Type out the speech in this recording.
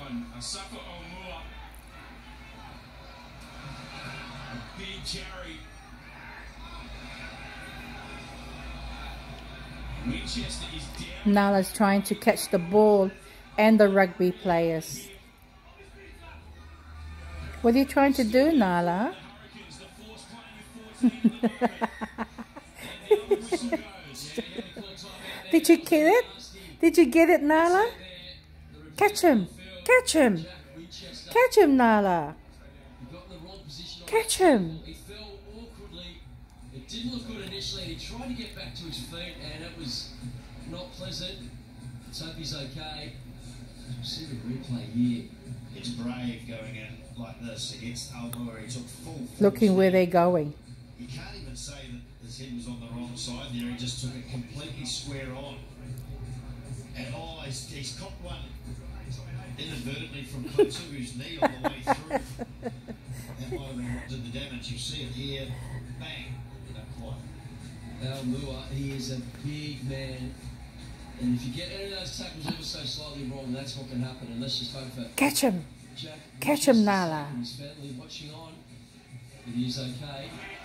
going. Asako Omua. A big Jerry. Winchester is down. Nala's trying to catch the ball and the rugby players. What are you trying to do, Nala? Did you get it? Did you get it, Nala? Catch him! Catch him! Catch him, Nala! Catch him! He fell awkwardly. It didn't look good initially. He tried to get back to his feet and it was not pleasant. Let's hope he's okay. We'll see the replay here. It's brave going in like this against Almora. He took full. Looking where they're going. You can't even say that his head was on the wrong side there. He just took it completely square on. And he's copped one inadvertently from Pluto, whose knee on the way through. That might have been what did the damage. You see it here. Bang. Not quite. Almua, he is a big man. And if you get any of those tackles ever so slightly wrong, that's what can happen. And let's just hope for Catch him! Jack. Catch him, Nala! His family watching on. It is okay.